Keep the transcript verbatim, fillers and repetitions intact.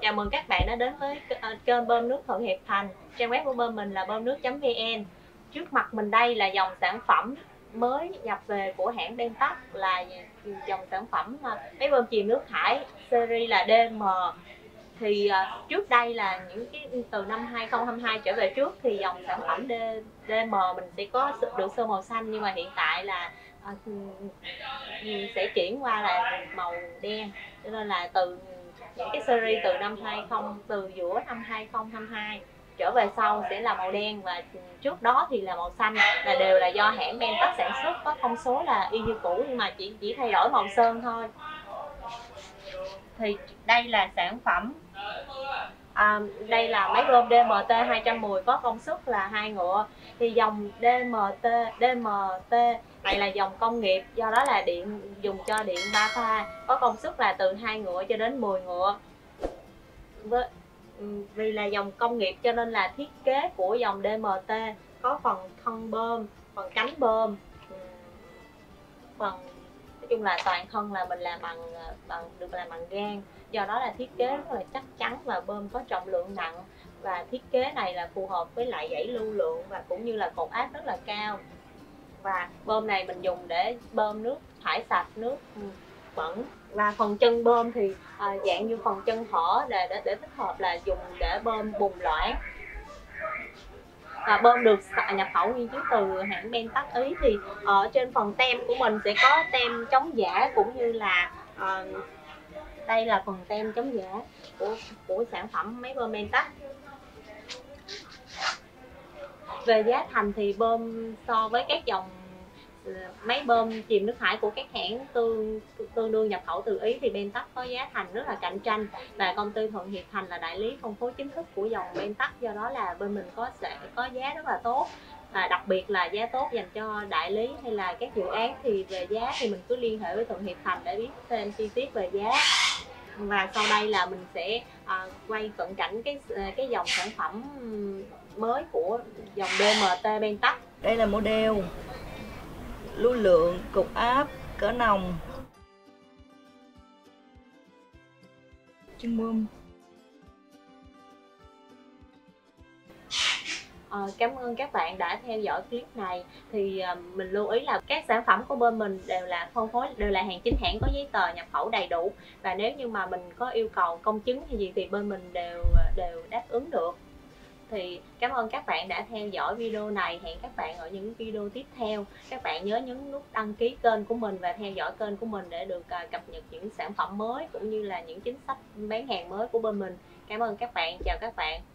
Chào mừng các bạn đã đến với kênh bơm nước Thuận Hiệp Thành. Trang web của bơm mình là bơm nước chấm vn. Trước mặt mình đây là dòng sản phẩm mới nhập về của hãng Pentax, là dòng sản phẩm máy bơm chìm nước thải series là đê em. Thì uh, trước đây là những cái từ năm hai không hai hai trở về trước thì dòng sản phẩm đê em mình sẽ có được sơn màu xanh, nhưng mà hiện tại là uh, sẽ chuyển qua là màu đen. Cho nên là từ những cái series từ năm hai không từ giữa năm hai không hai hai trở về sau sẽ là màu đen, và trước đó thì là màu xanh, là đều là do hãng Pentax sản xuất, có thông số là y như cũ nhưng mà chỉ chỉ thay đổi màu sơn thôi. Thì đây là sản phẩm à, đây là máy bơm đê em tê hai một không có công suất là hai ngựa. Thì dòng đê em tê đê em tê này là dòng công nghiệp, do đó là điện dùng cho điện ba pha, có công suất là từ hai ngựa cho đến mười ngựa. Với, vì là dòng công nghiệp cho nên là thiết kế của dòng đê em tê có phần thân bơm, phần cánh bơm, phần nói chung là toàn thân là mình làm bằng bằng được làm bằng gan, do đó là thiết kế rất là chắc chắn và bơm có trọng lượng nặng. Và thiết kế này là phù hợp với lại dãy lưu lượng và cũng như là cột áp rất là cao. Và bơm này mình dùng để bơm nước thải sạch, nước bẩn. Và phần chân bơm thì à, dạng như phần chân thở để, để để thích hợp là dùng để bơm bùn loãng. Và bơm được nhập khẩu nguyên chiếc từ hãng Pentax Ý. Thì ở trên phần tem của mình sẽ có tem chống giả, cũng như là uh, đây là phần tem chống giả của của sản phẩm máy bơm Pentax. Về giá thành thì bơm so với các dòng máy bơm chìm nước thải của các hãng tương tương đương nhập khẩu từ Ý thì Pentax có giá thành rất là cạnh tranh, và công ty Thuận Hiệp Thành là đại lý phân phối chính thức của dòng Pentax, do đó là bên mình có sẽ có giá rất là tốt. Và đặc biệt là giá tốt dành cho đại lý hay là các dự án. Thì về giá thì mình cứ liên hệ với Thuận Hiệp Thành để biết thêm chi tiết về giá. Và sau đây là mình sẽ à, quay cận cảnh cái cái dòng sản phẩm mới của dòng đê em tê Pentax. Đây là model lưu lượng, cục áp, cỡ nòng, chân bơm. À, cảm ơn các bạn đã theo dõi clip này. Thì à, mình lưu ý là các sản phẩm của bên mình đều là phân phối, đều là hàng chính hãng, có giấy tờ nhập khẩu đầy đủ. Và nếu như mà mình có yêu cầu công chứng hay gì thì bên mình đều đều đáp ứng được. Thì cảm ơn các bạn đã theo dõi video này. Hẹn các bạn ở những video tiếp theo. Các bạn nhớ nhấn nút đăng ký kênh của mình và theo dõi kênh của mình để được uh, cập nhật những sản phẩm mới cũng như là những chính sách bán hàng mới của bên mình. Cảm ơn các bạn, chào các bạn.